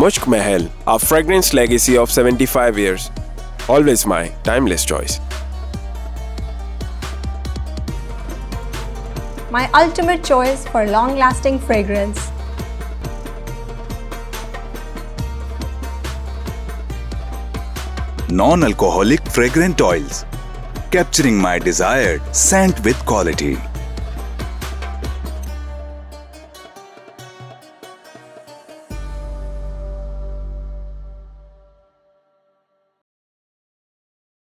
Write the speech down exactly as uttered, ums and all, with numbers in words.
Mushk Mahal, our fragrance legacy of seventy-five years. Always my timeless choice. My ultimate choice for long-lasting fragrance. Non-alcoholic fragrant oils, capturing my desired scent with quality.